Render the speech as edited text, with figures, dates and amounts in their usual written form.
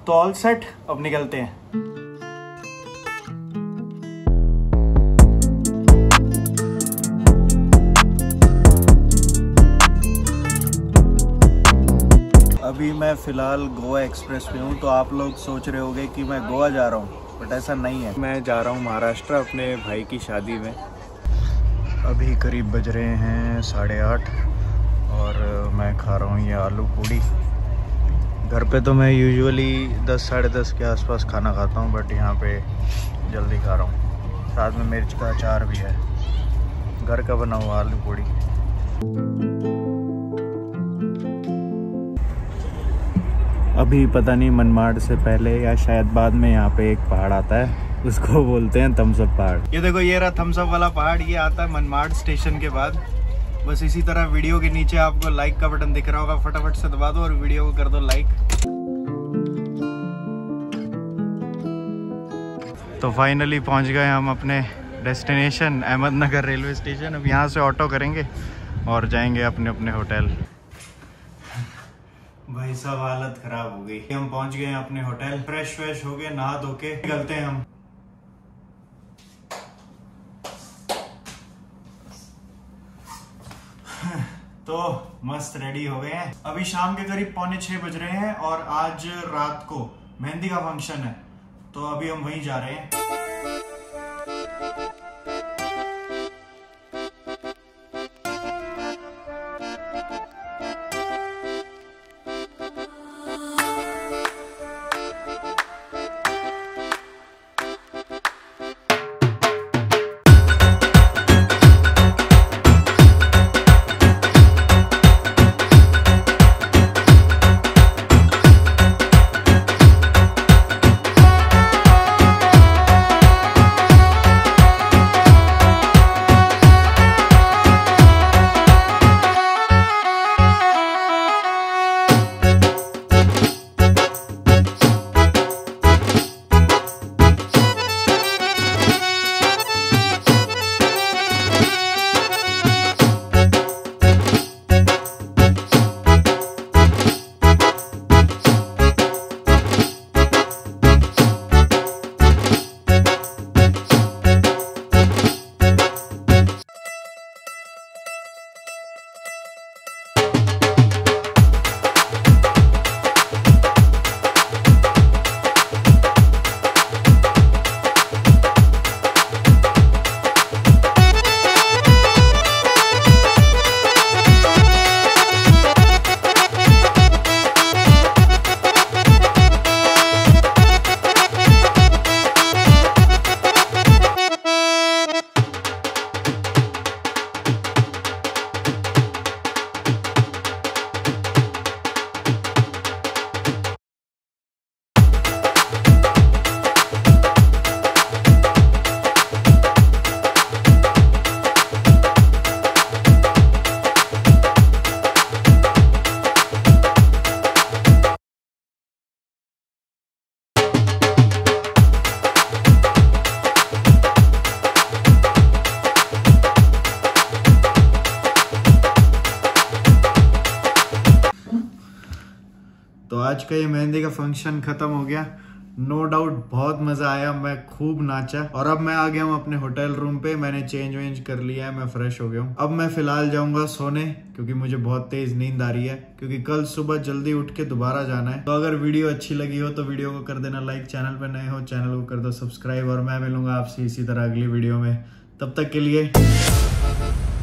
तो all set, अब निकलते हैं। अभी मैं फ़िलहाल गोवा एक्सप्रेस पे हूँ। तो आप लोग सोच रहे होंगे कि मैं गोवा जा रहा हूँ, बट ऐसा नहीं है। मैं जा रहा हूँ महाराष्ट्र अपने भाई की शादी में। अभी करीब बज रहे हैं 8:30 और मैं खा रहा हूँ ये आलू पूड़ी। घर पे तो मैं यूजुअली 10 साढ़े 10 के आसपास खाना खाता हूँ, बट यहाँ पे जल्दी खा रहा हूँ। साथ में मिर्च का अचार भी है, घर का बना हुआ आलू पूड़ी। अभी पता नहीं मनमाड़ से पहले या शायद बाद में यहाँ पे एक पहाड़ आता है, उसको बोलते हैं थम्स अप पहाड़। ये देखो, ये रहा थम्स अप वाला पहाड़। ये आता है मनमाड़ स्टेशन के बाद। बस इसी तरह वीडियो के नीचे आपको लाइक का बटन दिख रहा होगा, फटाफट से दबा दो और वीडियो को कर दो लाइक। तो फाइनली पहुँच गए हम अपने डेस्टिनेशन अहमदनगर रेलवे स्टेशन। अब यहाँ से ऑटो करेंगे और जाएंगे अपने अपने होटल। भाई साहब हालत खराब हो गई। हम पहुंच गए अपने होटल, फ्रेश हो गए, नहा धो के निकलते हैं हम। तो मस्त रेडी हो गए हैं। अभी शाम के करीब 5:45 बज रहे हैं और आज रात को मेहंदी का फंक्शन है, तो अभी हम वहीं जा रहे हैं। तो आज का ये मेहंदी का फंक्शन खत्म हो गया। नो डाउट बहुत मजा आया, मैं खूब नाचा। और अब मैं आ गया हूँ अपने होटल रूम पे। मैंने चेंज वेंज कर लिया है, मैं फ्रेश हो गया हूँ। अब मैं फिलहाल जाऊंगा सोने, क्योंकि मुझे बहुत तेज नींद आ रही है, क्योंकि कल सुबह जल्दी उठ के दोबारा जाना है। तो अगर वीडियो अच्छी लगी हो तो वीडियो को कर देना लाइक, चैनल पे नए हो चैनल को कर दो सब्सक्राइब, और मैं मिलूंगा आपसे इसी तरह अगली वीडियो में। तब तक के लिए